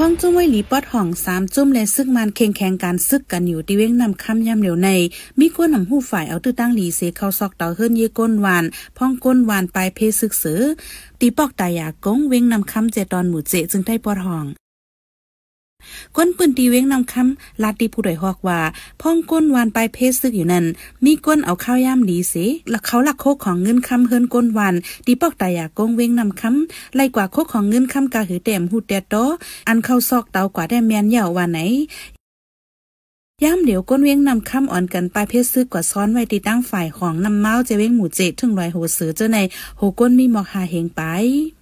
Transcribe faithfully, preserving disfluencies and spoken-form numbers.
พ้องจุ้มไว้หลีปอดห่องสามจุ้มและซึกมันเข่งแข่งการซึกกันอยู่ที่เว้งนำคำย่ำเหลียวในมีก้นนำหู้ฝ่ายเอาตื้อตั้งหลีเสเข้าซอกเต่าเฮิรนเยก้นวานพ้องก้นวานปลายเพซึกเสือตีปอกตายากงเว้งนำคำเจตอนหมู่เจจึงได้ปอดห่องก้นปืนตีเว้งนำคำลาดดีผู้ใดฮอกว่าพ้องก้นวานปลายเพซึกอยู่นั่นมีก้นเอาข้าวย่ำหลีเสและเขาหลักโคกของเงินคำเฮิรนก้นวานตีปอกตายากงเว้งนำคำไล่กว่าโคกของเงินคำกาหือแต้มหูแตโตอันเข้าซอกเตากว่าได้แมนเหย่าว่าไหนย่ำเดี๋ยวก้นเว้งนำคำอ่อนกันปลายเพชรซึกกว่าซ้อนไว้ตีตั้งฝ่ายของนำเมาเจเว้งหมู่เจถึงลอยโหสือเจ้าในโหก้นมีหมอกหาเหงไป